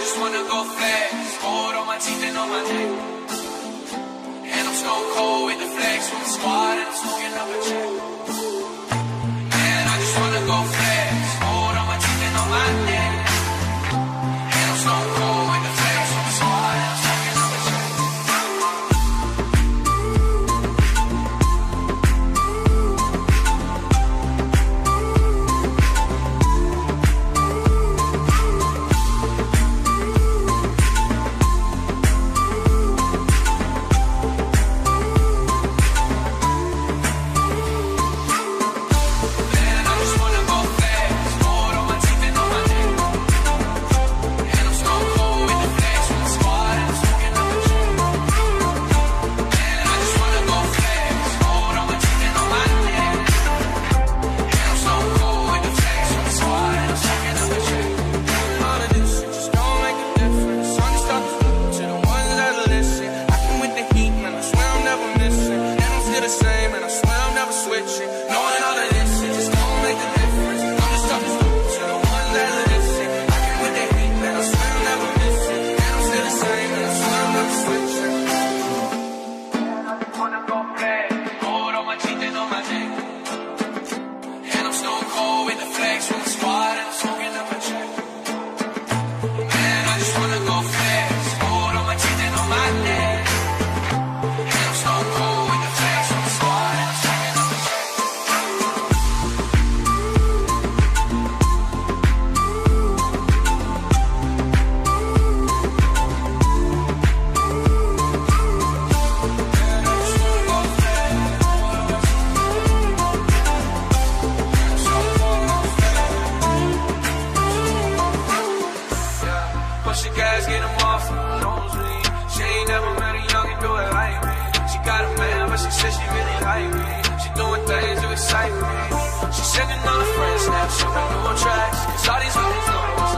just wanna go fast. Gold on my teeth and on my neck. And I'm stone cold with the flex with the squad, and I'm smoking up a check. Man, I just wanna go fast. Gold on my teeth and on my neck. And I'm stone cold with the flex with the squad, and I'm smoking up a check. She sending all her friends snaps, showing new on tracks. 'Cause all these hoes know